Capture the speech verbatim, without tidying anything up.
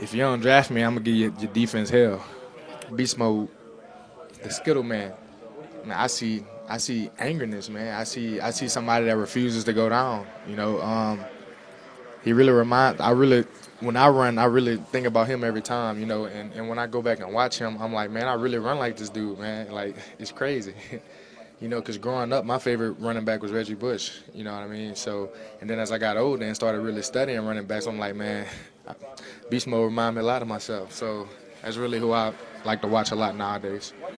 if you don't draft me, I'm gonna give you your defense hell. Beast mode, the Skittle man. Man, I see, I see angerness, man. I see, I see somebody that refuses to go down. You know, um, he really reminds. I really, when I run, I really think about him every time. You know, and, and when I go back and watch him, I'm like, man, I really run like this dude, man. Like it's crazy. You know, because growing up, my favorite running back was Reggie Bush. You know what I mean? So, and then as I got older and started really studying running backs, I'm like, man, Beast Mode remind me a lot of myself. So that's really who I like to watch a lot nowadays.